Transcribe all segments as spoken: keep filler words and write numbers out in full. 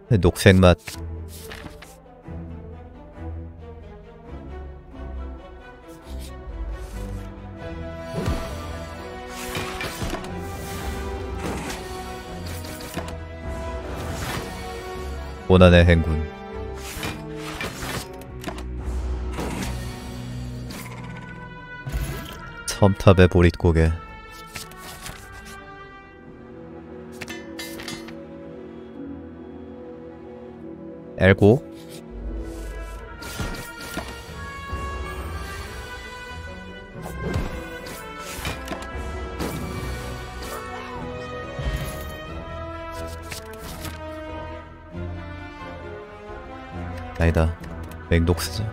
녹색 맛. 고난의 행군. 첨탑의 보릿고개. 엘고. 아니다. 맹독스자.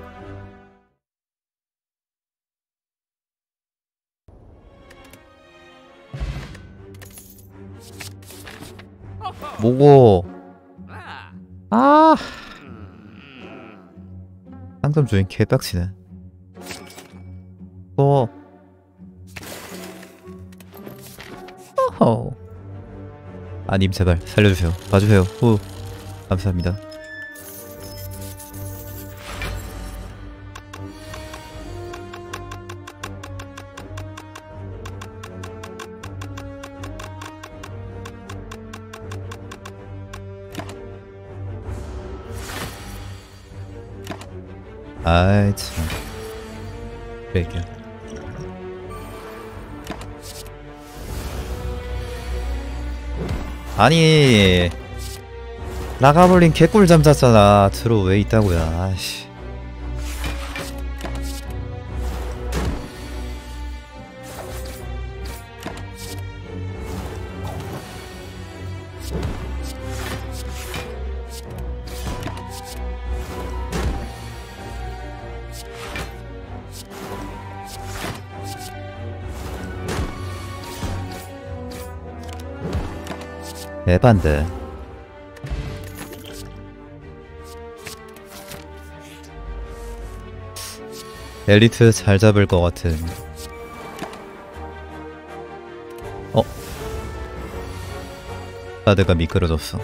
뭐고? 아, 상점 주인 개빡치네. 또 어허. 아님 제발 살려주세요. 봐주세요. 후. 감사합니다. 아이 참. 그럴게요. 아니 라가블린 개꿀잠 잤잖아. 들어 왜 있다고요. 아이씨. 에반데. 엘리트 잘 잡을 것 같은. 어? 카드가 미끄러졌어.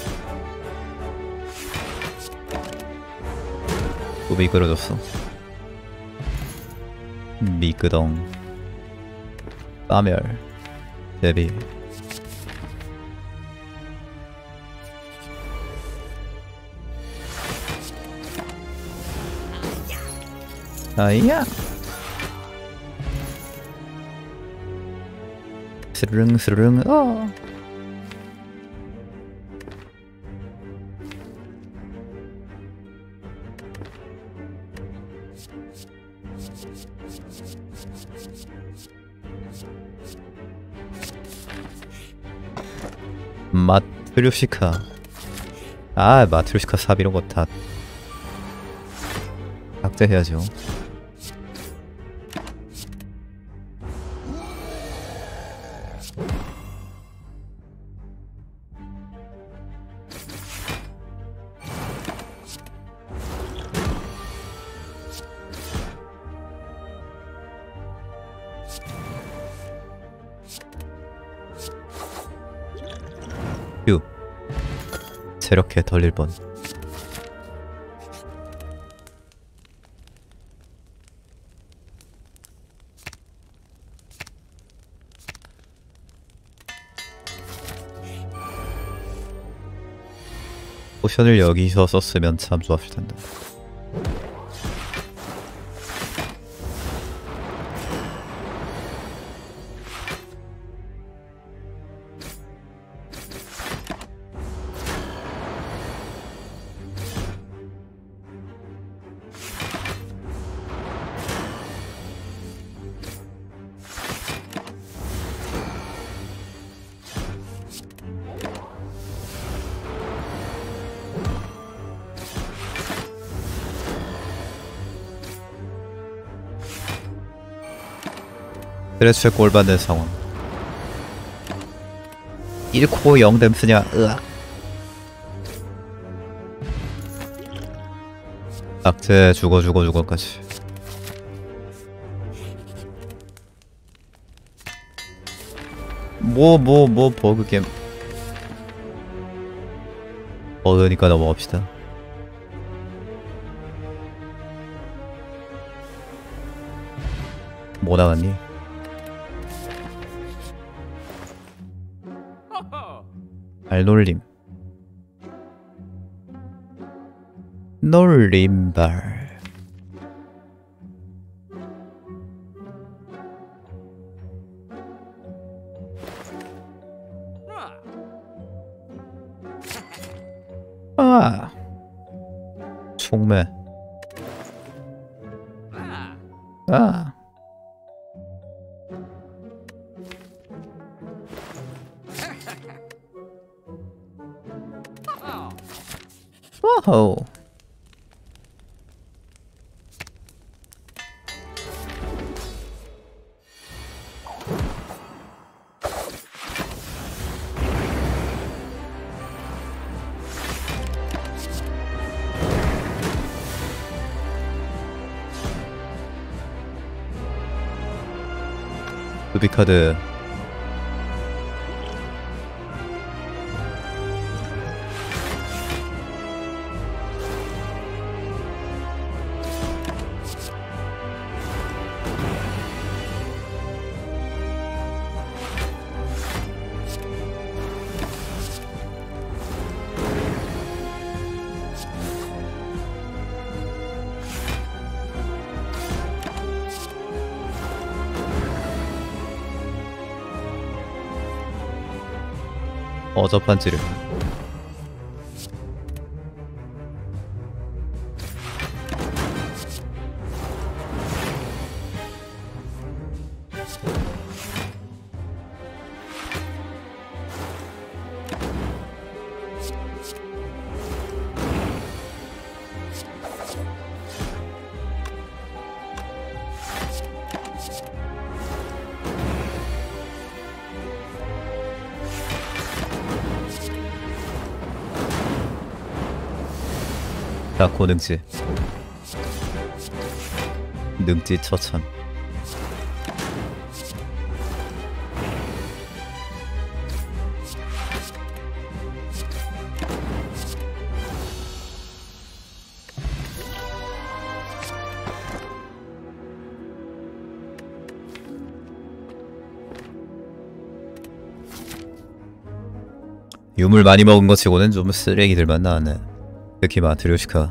또 미끄러졌어. 미끄덩. 빠멸. 데뷔. 아이야. 스르릉 스르릉. 어. 마트류시카. 아, 마트류시카 삽 이런 거 다 박제해야죠. 휴. 저렇게 덜릴 뻔. 포션을 여기서 썼으면 참 좋았을 텐데. 스트레스에 꼴받는 상황. 일 코 영 댐 쓰냐. 으악. 악재 죽어 죽어 죽어까지. 뭐 뭐 뭐 버그겜. 버그니까 넘어갑시다. 뭐 나갔니? 발놀림. 놀림발. 아, 총매. 아, 오호. 루비카드. 어접한 찌르. 자, 고능지. 능지 처참. 유물 많이 먹은 것 치고는 좀 쓰레기들만 나왔네. 특히 마트료시카.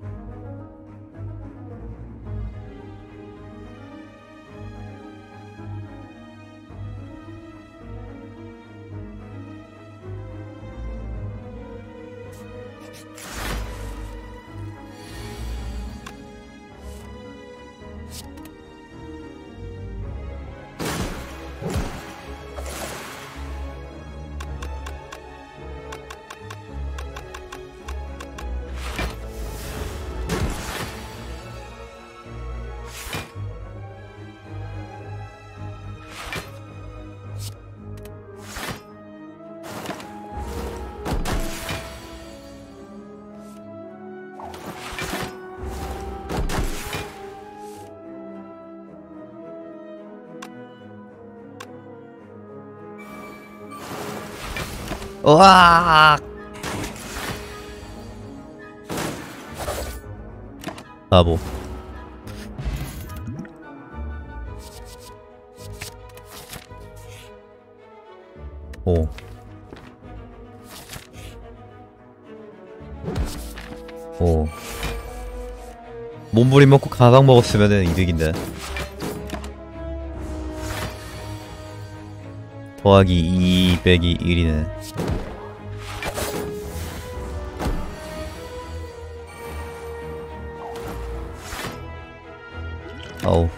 으악! 바보. 오. 오. 몸부림 먹고 가방 먹었으면은 이득인데. 더하기 이 빼기 일이네. 아우.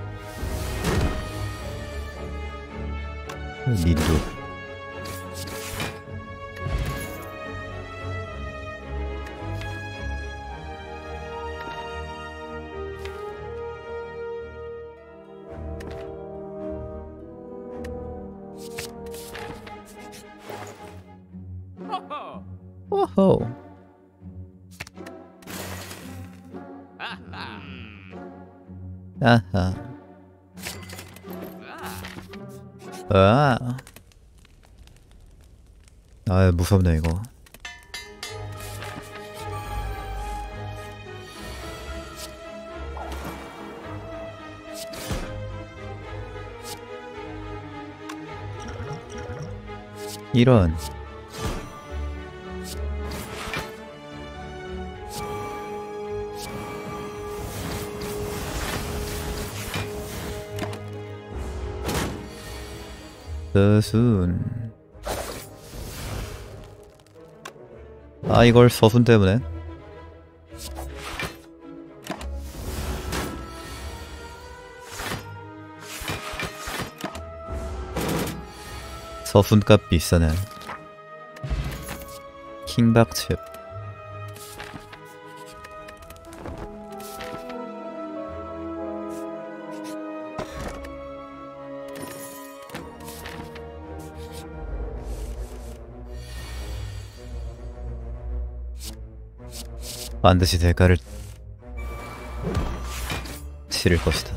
민두. 오호. 아하. 아. 아, 무섭네 이거. 이런. 서순. 아, 이걸 서순 때문에. 서순값 비싸네. 킹박칩. 반드시 대가를 치를 것이다.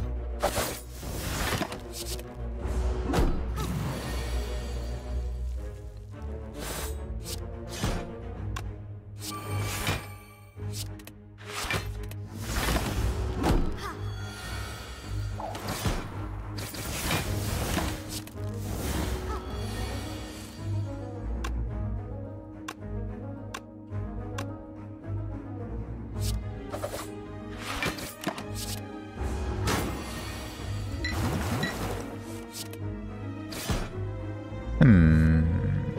음.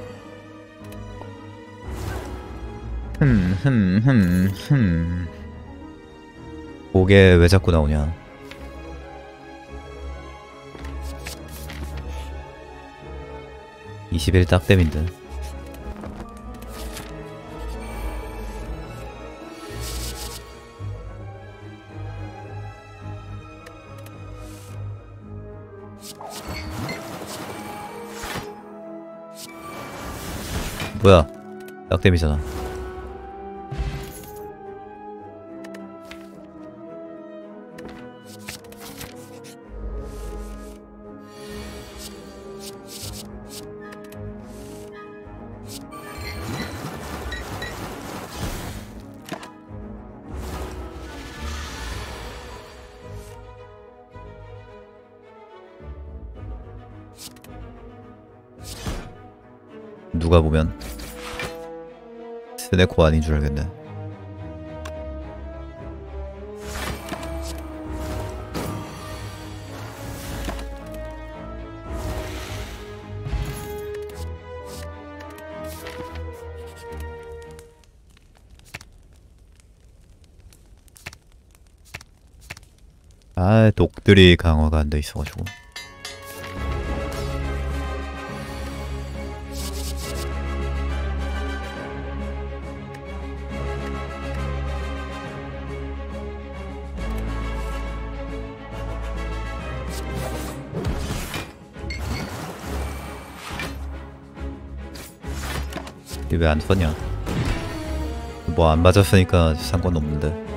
흠, 흠, 흠, 흠. 그게 왜 자꾸 나오냐? 이십일 딱댐인데. 뭐야? 딱댐이잖아. 누가 보면 스네코 아닌 줄 알겠네. 아, 독들이 강화가 안 돼 있어가지고. 이게 왜 안 썼냐? 뭐 안 맞았으니까 상관없는데.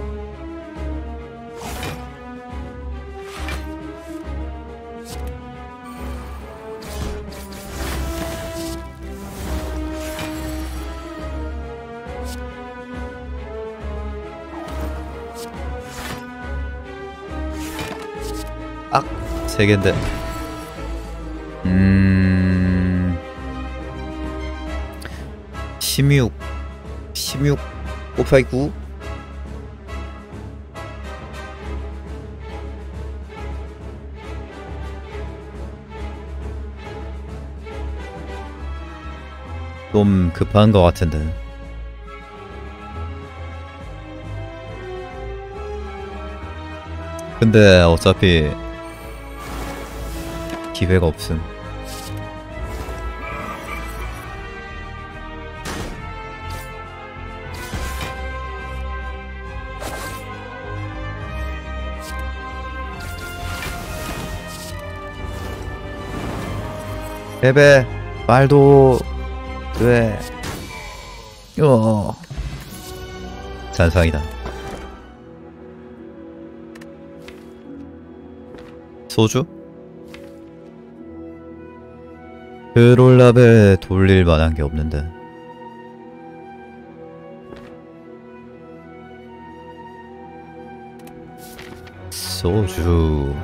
악! 세 개인데. 음... 십육, 십육 곱하기 구? 좀 급한 것 같은데. 근데 어차피 기회가 없음. 베베 말도 돼. 어. 잔상이다. 소주? 그롤랍에 돌릴 만한 게 없는데. 소주.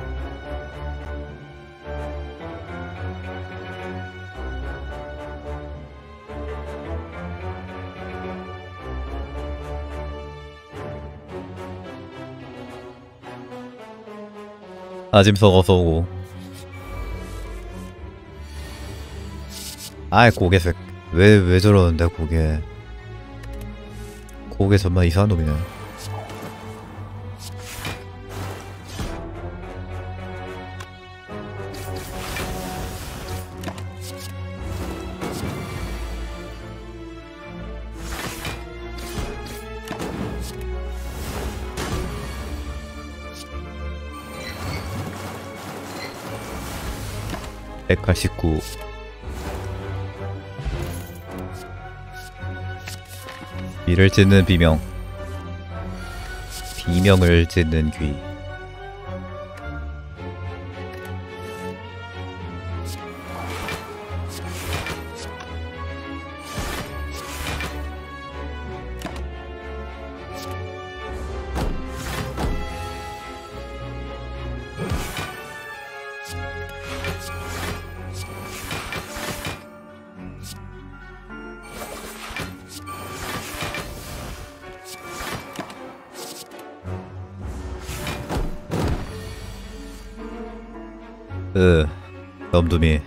아짐석 어서오고. 아이 고개색 왜 왜 저러는데 고개. 고개 정말 이상한 놈이네. 백팔십구. 귀를 찢는 비명. 비명을 찢는 귀. 으, 덤둠이.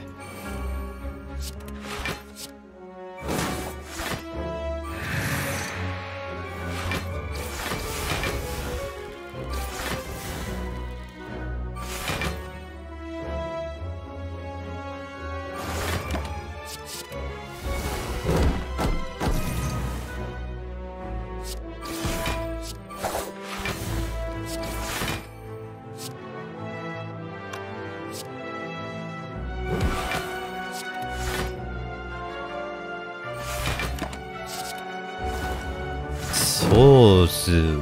소스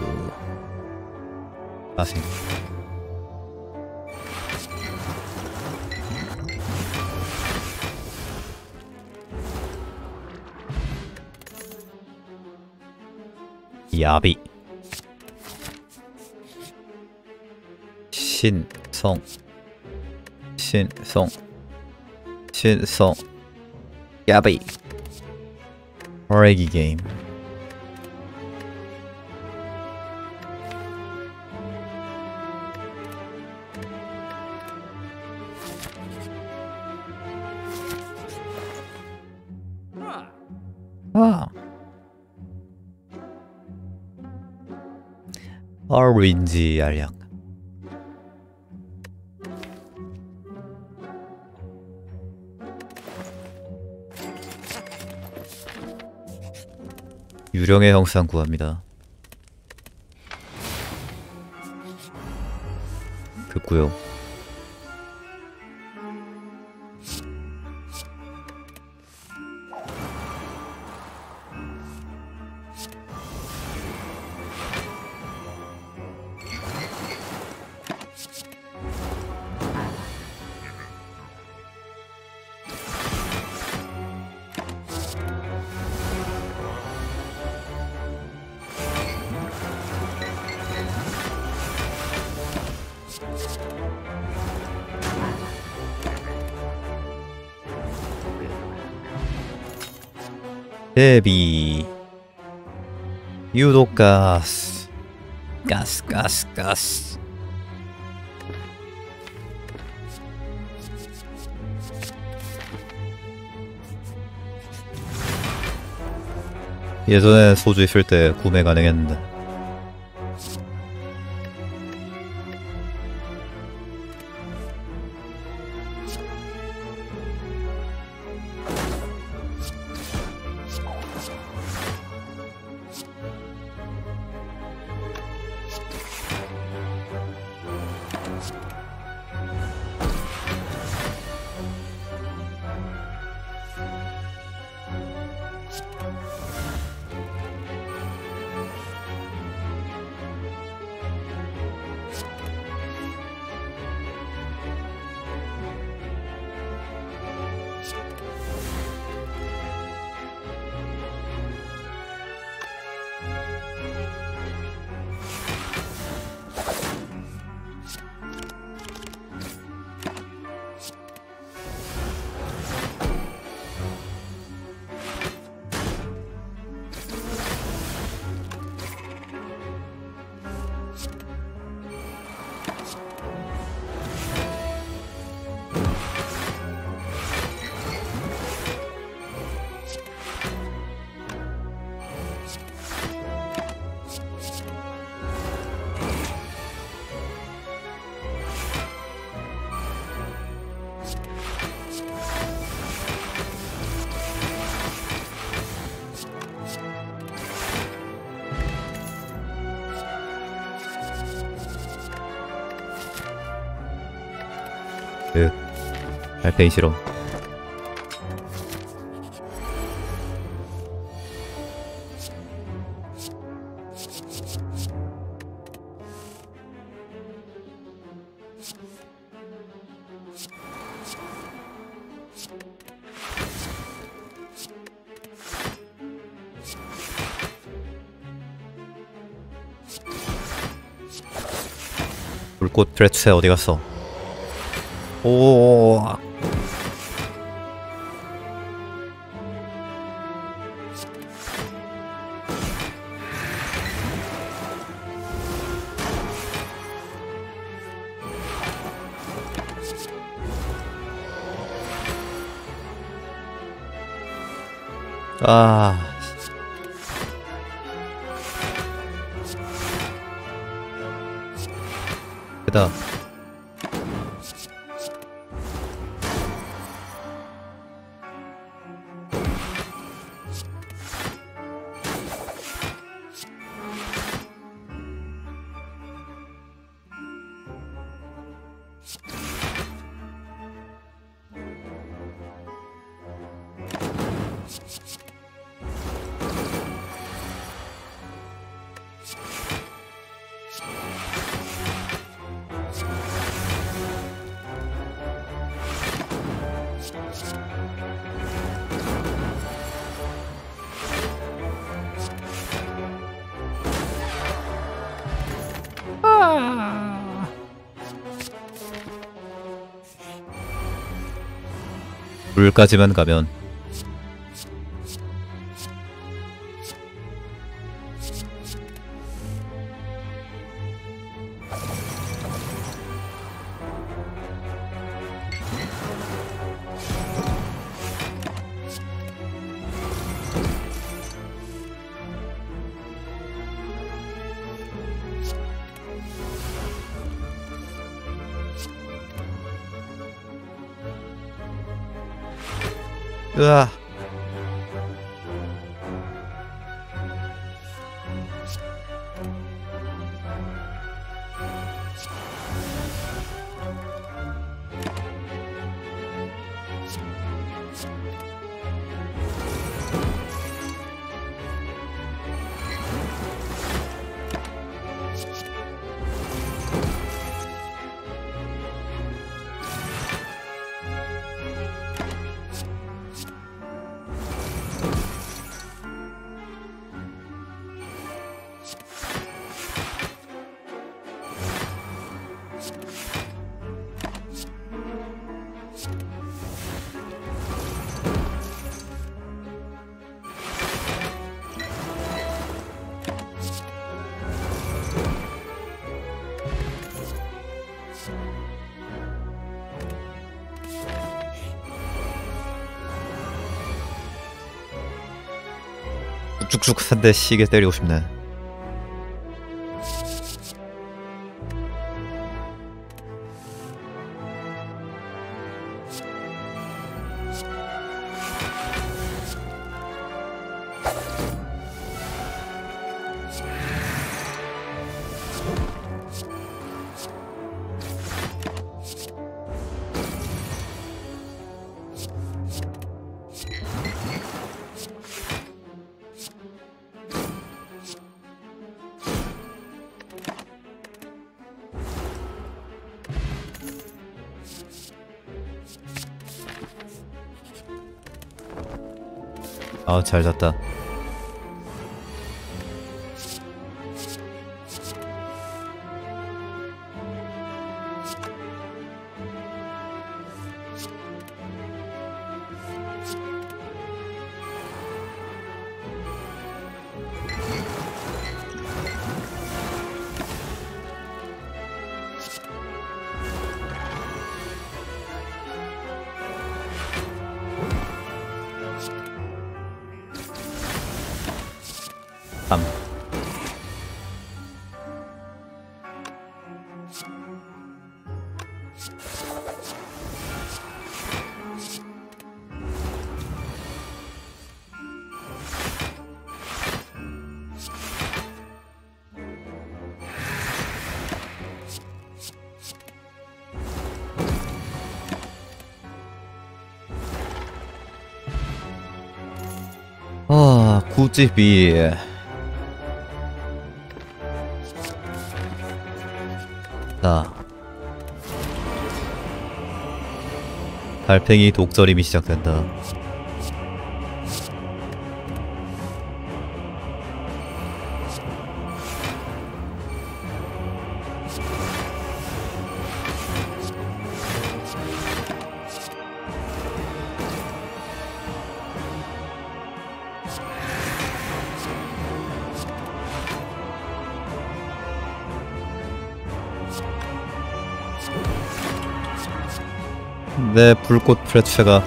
아생. 야비. 신성 신성 신성 야비. 호레기 게임. 아. 오렌지 알약. 유령의 형상 구합니다. 급구요. 데비 유독 가스 가스 가스 가스. 예전에 소주 있을 때 구매 가능했는데. 으, 달팽이 싫어. 불꽃 프레츠에 어디 갔어? 오. 아. 됐다. 불까지만 가면 으아. 쭉쭉 한 대 시게 때리고 싶네. 아, 잘 잤다. 삼. 아, 구찌비. 자, 달팽이 독절임이 시작된다. 내 불꽃 프레츠가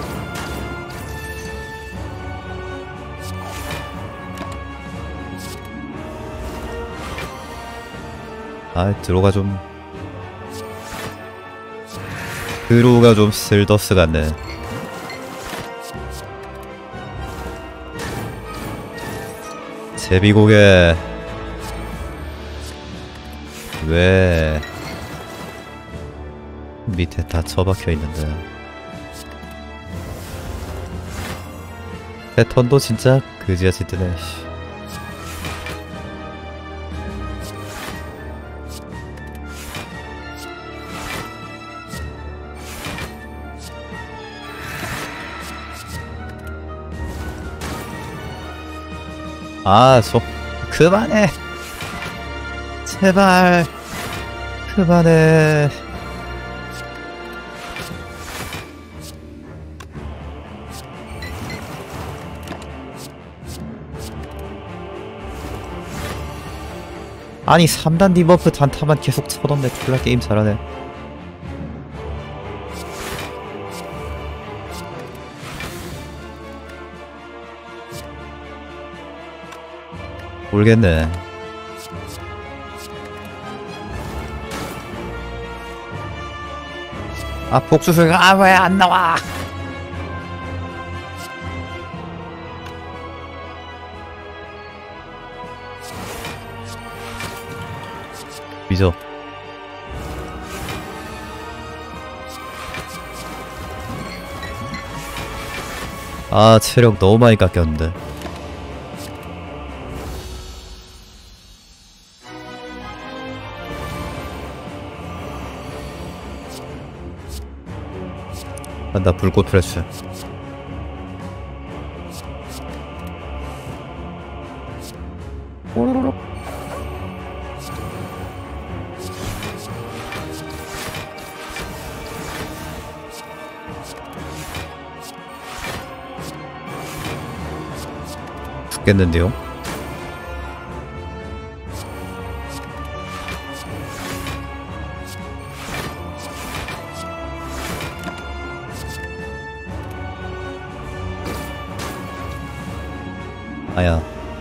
아 드로가 좀 드로가 좀 슬더스 같네. 제비고개 왜 밑에 다 처박혀 있는데. 패턴도 진짜 그지같이 뜨네. 아, 소 그만해. 제발 그만해. 아니 삼 단 디버프 단타만 계속 쳐던데 졸라 게임 잘하네. 모르겠네. 아 복수술가 아 왜 안 나와. 미죠. 아 체력 너무 많이 깎였는데. 간다 불꽃 프레스. 오로로로. 죽겠는데요? 아야.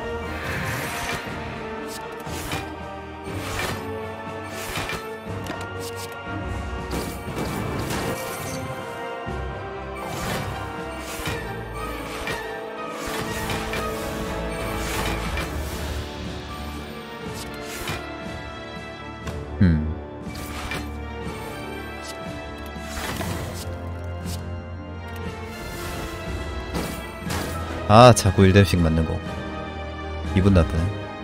음. 아 자꾸 일 뎀씩 맞는 거 기분 나쁘네.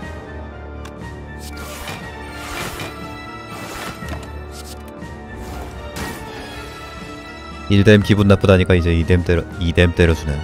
일 뎀 기분 나쁘다니까 이제 이 뎀 때려 이 뎀 때려주네.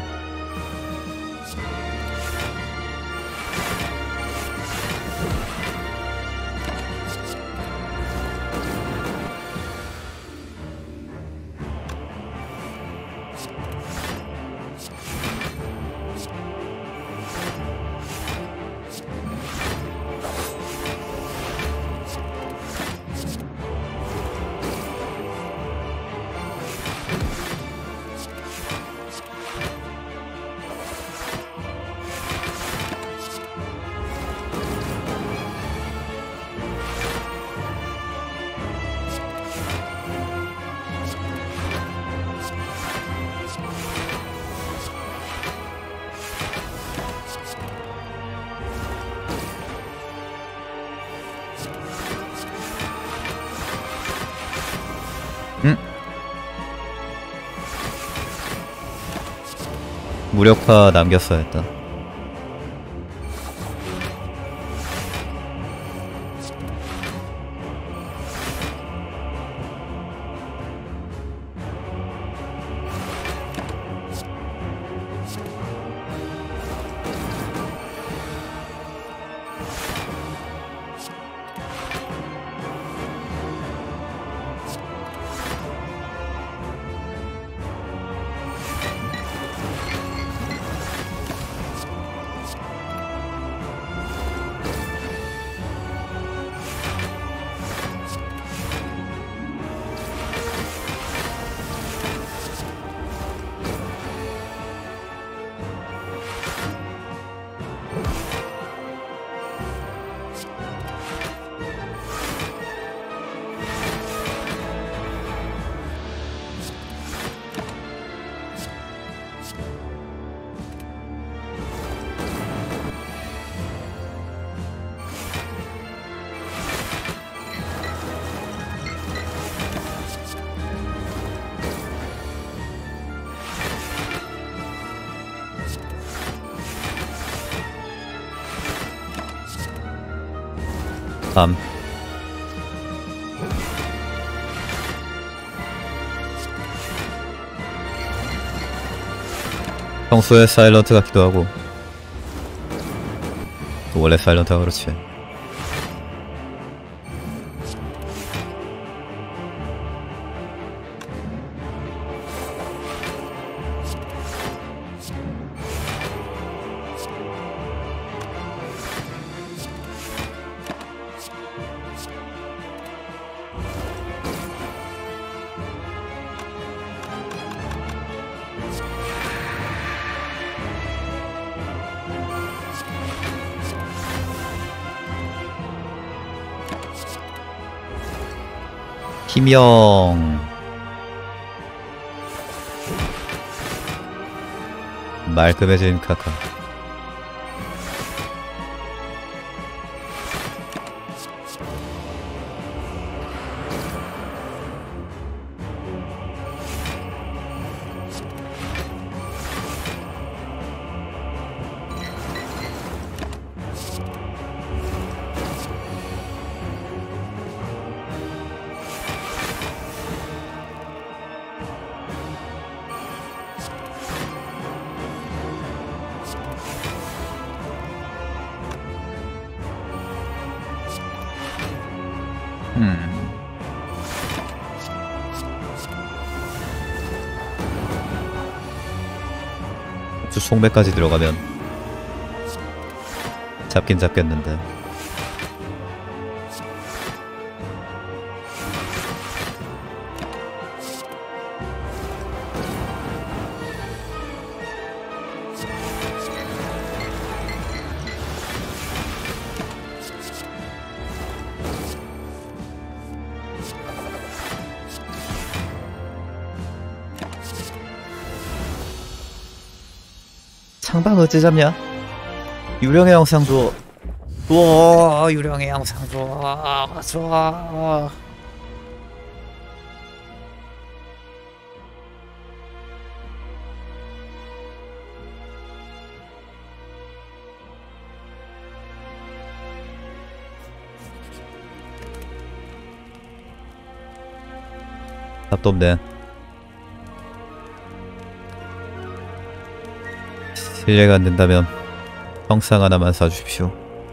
응? 무력화 남겼어야 했다. 삼. 평소에 사일런트 같기도 하고 또 원래 사일런트가 그렇지. 희명 말끔해진 카카. 음. 주 송매까지 들어가면 잡긴 잡겠는데. 창방 어째 잡냐? 유령의 영상 줘. 우와, 유령의 영상 줘. 좋아. 답도 없네. 실례가 안 된다면 형상 하나만 사주십시오.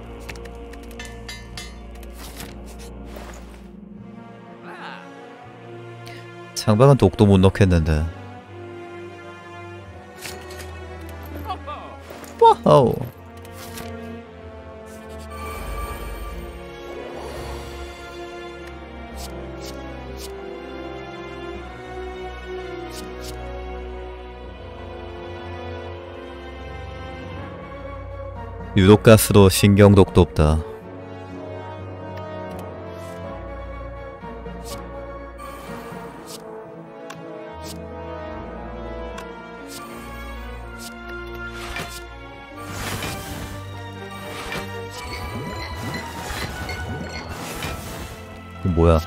장방은 독도 못 넣겠는데. 와우. 유독가스도 신경독도 없다. 이거 뭐야?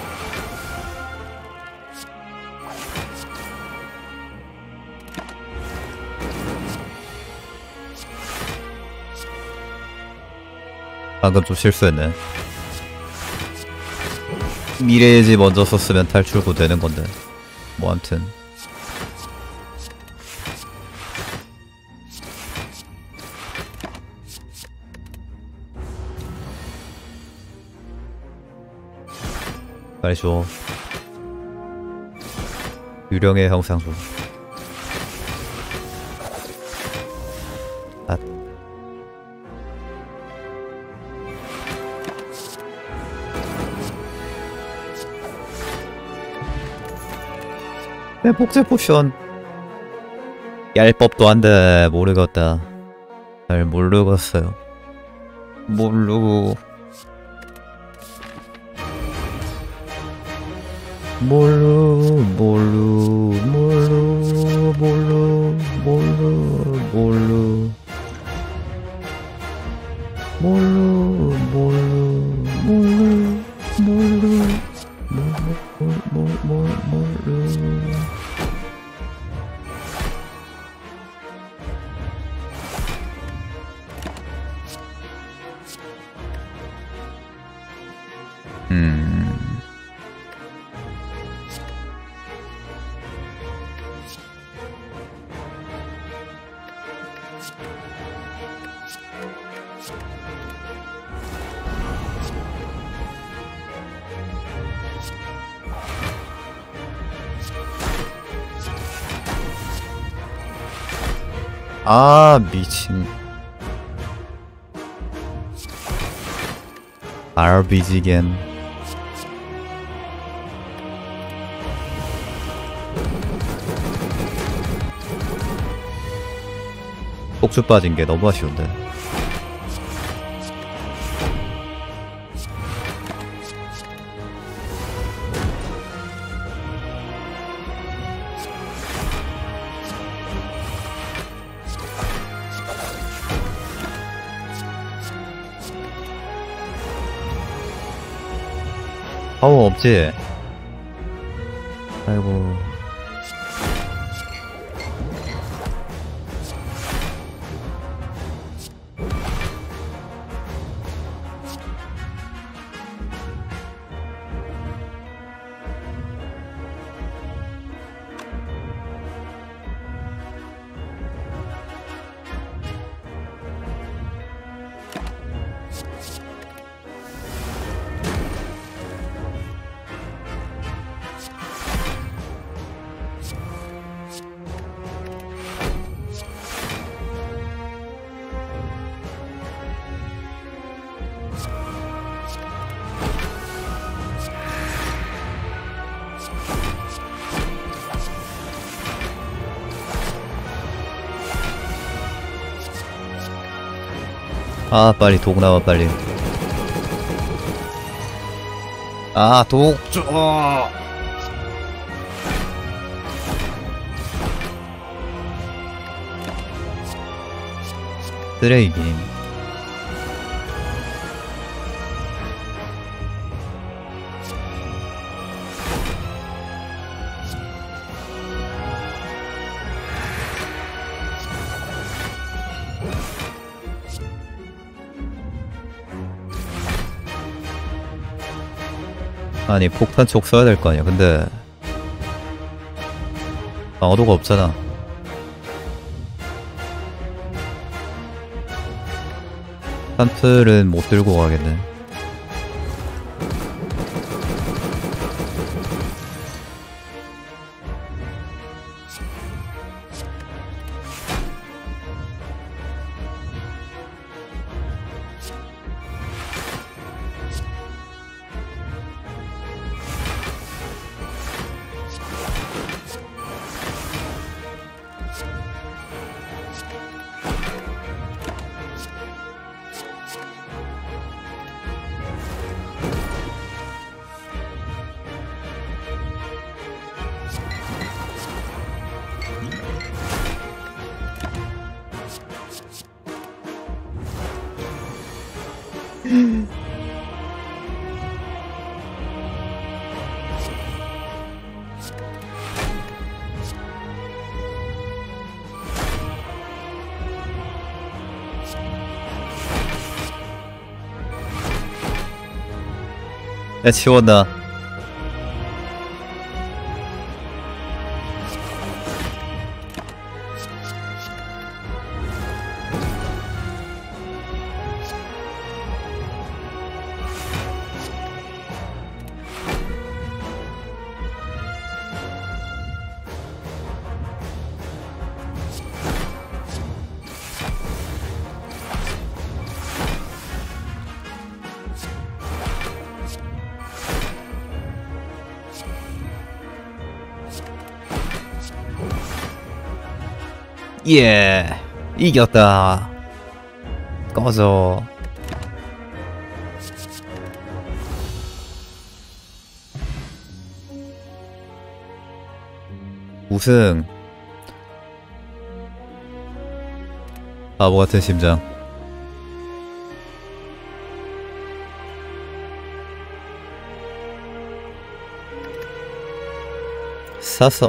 방금 좀 실수했네. 미래의 지 먼저 썼으면 탈출구 되는 건데. 뭐 암튼. 빨리 줘. 유령의 형상 줘. 아. 내 복제 포션. 얄법도 한데 모르겠다. 잘 모르겠어요. 모르고. 몰루 몰루 몰루 몰루 몰루 몰루 몰루 몰루 몰루 몰루 몰루 몰루. 아 미친. 알비지겐. 폭주 빠진 게 너무 아쉬운데. 파워 없지? 아이고. 아 빨리 독 나와 빨리. 아 독 줘. 쓰레기. 아니 폭탄 촉 써야 될 거 아니야. 근데 방어도가 없잖아. 산플은 못 들고 가겠네. 야 치웠나? 예, 이겼다. 꺼져. 우승. 바보 같은 심장. 샀어.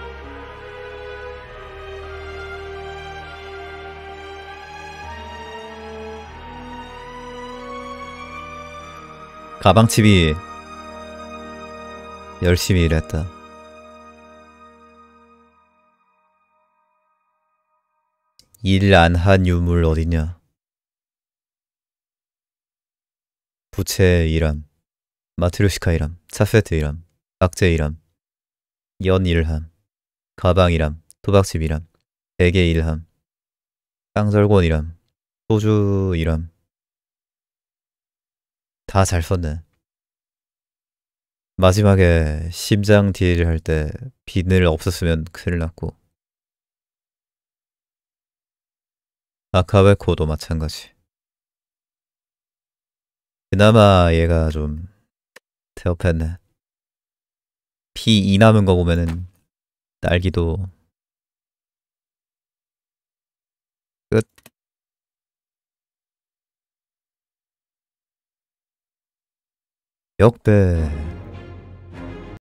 가방칩이 열심히 일했다. 일 안 한 유물 어딨냐? 부채 일함, 마트료시카 일함, 차세트 일함, 박제 일함, 연 일함, 가방 일함, 도박집 일함, 베개 일함, 쌍절곤이람, 소주이람 다 잘 썼네. 마지막에 심장 딜 할 때 비늘 없었으면 큰일 났고 아카베코도 마찬가지. 그나마 얘가 좀 태업했네. 피 이 남은 거 보면은 딸기도 끝. 역배.